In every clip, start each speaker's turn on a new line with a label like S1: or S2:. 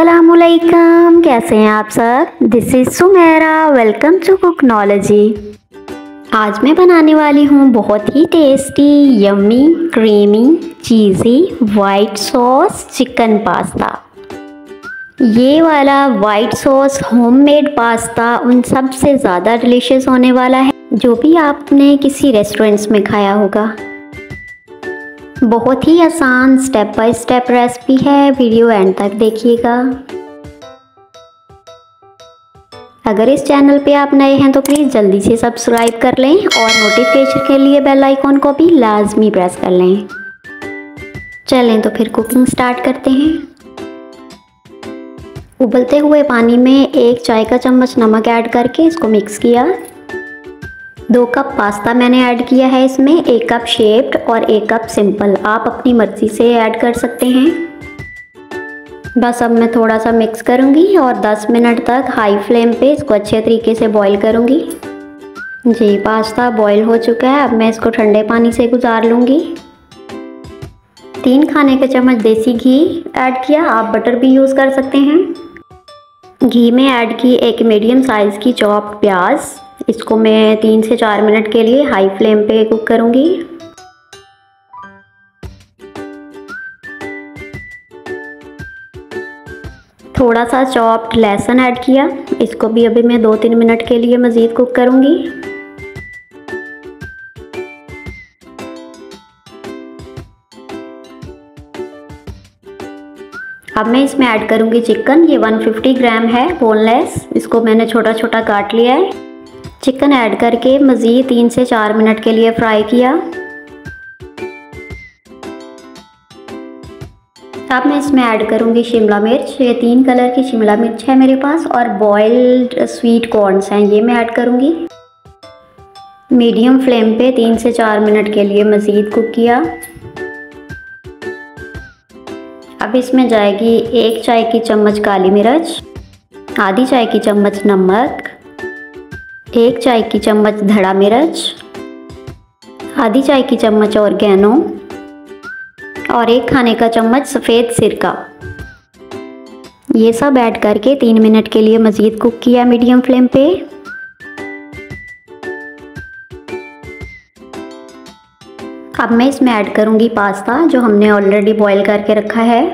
S1: अस्सलामुअलैकुम, कैसे हैं आप सब। This is Sumera, welcome to Cooknology. आज मैं बनाने वाली हूँ बहुत ही tasty, yummy, creamy, cheesy white sauce chicken pasta. ये वाला वाइट सॉस होममेड पास्ता उन सब से ज़्यादा डिलीशियस होने वाला है जो भी आपने किसी रेस्टोरेंट्स में खाया होगा। बहुत ही आसान स्टेप बाय स्टेप रेसिपी है, वीडियो एंड तक देखिएगा। अगर इस चैनल पे आप नए हैं तो प्लीज़ जल्दी से सब्सक्राइब कर लें और नोटिफिकेशन के लिए बेल आइकॉन को भी लाजमी प्रेस कर लें। चलें तो फिर कुकिंग स्टार्ट करते हैं। उबलते हुए पानी में 1 चाय का चम्मच नमक ऐड करके इसको मिक्स किया। 2 कप पास्ता मैंने ऐड किया है इसमें, 1 कप शेप्ड और 1 कप सिंपल, आप अपनी मर्ज़ी से ऐड कर सकते हैं। बस अब मैं थोड़ा सा मिक्स करूँगी और 10 मिनट तक हाई फ्लेम पे इसको अच्छे तरीके से बॉईल करूँगी। जी, पास्ता बॉईल हो चुका है। अब मैं इसको ठंडे पानी से गुजार लूँगी। 3 खाने के चम्मच देसी घी ऐड किया, आप बटर भी यूज़ कर सकते हैं। घी में ऐड की 1 मीडियम साइज़ की चॉप्ड प्याज, इसको मैं 3 से 4 मिनट के लिए हाई फ्लेम पे कुक करूँगी। थोड़ा सा चॉप्ड लहसुन ऐड किया, इसको भी अभी मैं 2-3 मिनट के लिए मज़ीद कुक करूँगी। अब मैं इसमें ऐड करूँगी चिकन। ये 150 ग्राम है, बोनलेस, इसको मैंने छोटा छोटा काट लिया है। चिकन ऐड करके मज़ीद 3 से 4 मिनट के लिए फ्राई किया। अब मैं इसमें ऐड करूँगी शिमला मिर्च। ये 3 कलर की शिमला मिर्च है मेरे पास और बॉइल्ड स्वीट कॉर्न्स हैं, ये मैं ऐड करूँगी। मीडियम फ्लेम पे 3 से 4 मिनट के लिए मज़ीद कुक किया। अब इसमें जाएगी 1 चाय की चम्मच काली मिर्च, आधी चाय की चम्मच नमक, 1 चाय की चम्मच धड़ा मिर्च, आधी चाय की चम्मच ऑर्गेनो और 1 खाने का चम्मच सफ़ेद सिरका। ये सब ऐड करके 3 मिनट के लिए मज़ीद कुक किया मीडियम फ्लेम पे। अब मैं इसमें ऐड करूँगी पास्ता जो हमने ऑलरेडी बॉईल करके रखा है।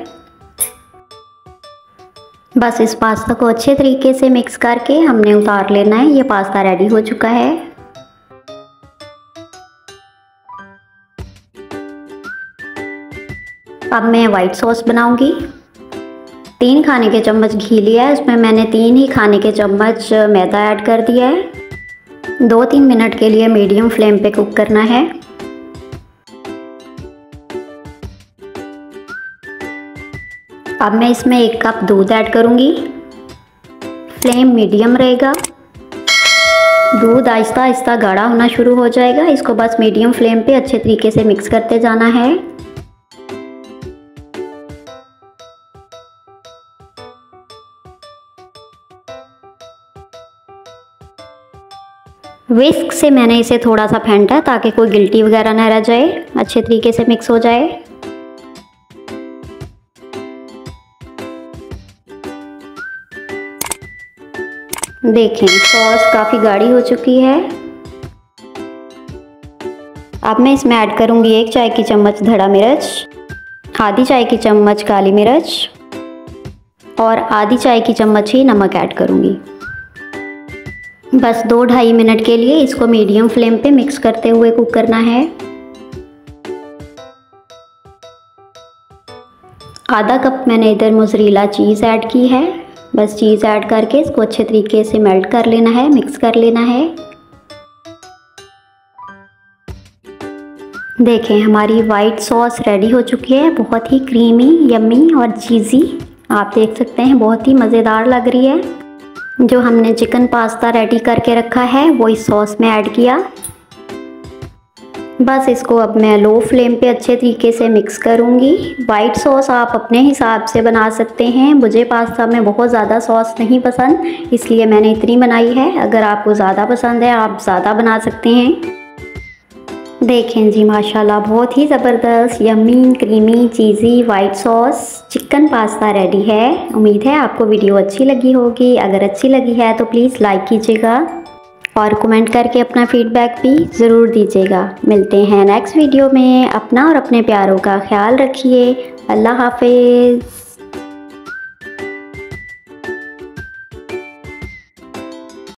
S1: बस इस पास्ता को अच्छे तरीके से मिक्स करके हमने उतार लेना है। ये पास्ता रेडी हो चुका है। अब मैं वाइट सॉस बनाऊंगी। 3 खाने के चम्मच घी लिया है, उसमें मैंने 3 ही खाने के चम्मच मैदा ऐड कर दिया है। 2-3 मिनट के लिए मीडियम फ्लेम पे कुक करना है। अब मैं इसमें 1 कप दूध ऐड करूँगी। फ्लेम मीडियम रहेगा। दूध आहिस्ता आहिस्ता गाढ़ा होना शुरू हो जाएगा, इसको बस मीडियम फ्लेम पे अच्छे तरीके से मिक्स करते जाना है। विस्क से मैंने इसे थोड़ा सा फेंटा ताकि कोई गिल्टी वगैरह ना रह जाए, अच्छे तरीके से मिक्स हो जाए। देखें सॉस काफ़ी गाढ़ी हो चुकी है। अब मैं इसमें ऐड करूँगी 1 चाय की चम्मच धड़ा मिर्च, आधी चाय की चम्मच काली मिर्च और आधी चाय की चम्मच ही नमक ऐड करूँगी। बस 2-2.5 मिनट के लिए इसको मीडियम फ्लेम पे मिक्स करते हुए कुक करना है। आधा कप मैंने इधर मोज़रेला चीज़ ऐड की है। बस चीज़ ऐड करके इसको अच्छे तरीके से मेल्ट कर लेना है, मिक्स कर लेना है। देखें हमारी वाइट सॉस रेडी हो चुकी है, बहुत ही क्रीमी, यम्मी और चीज़ी। आप देख सकते हैं बहुत ही मज़ेदार लग रही है। जो हमने चिकन पास्ता रेडी करके रखा है वो इस सॉस में ऐड किया। बस इसको अब मैं लो फ्लेम पे अच्छे तरीके से मिक्स करूँगी। वाइट सॉस आप अपने हिसाब से बना सकते हैं। मुझे पास्ता में बहुत ज़्यादा सॉस नहीं पसंद, इसलिए मैंने इतनी बनाई है। अगर आपको ज़्यादा पसंद है आप ज़्यादा बना सकते हैं। देखें जी माशाल्लाह बहुत ही ज़बरदस्त yummy creamy cheesy white sauce chicken pasta ready है। उम्मीद है आपको वीडियो अच्छी लगी होगी। अगर अच्छी लगी है तो प्लीज़ लाइक कीजिएगा और कमेंट करके अपना फीडबैक भी ज़रूर दीजिएगा। मिलते हैं नेक्स्ट वीडियो में। अपना और अपने प्यारों का ख्याल रखिए। अल्लाह हाफिज़।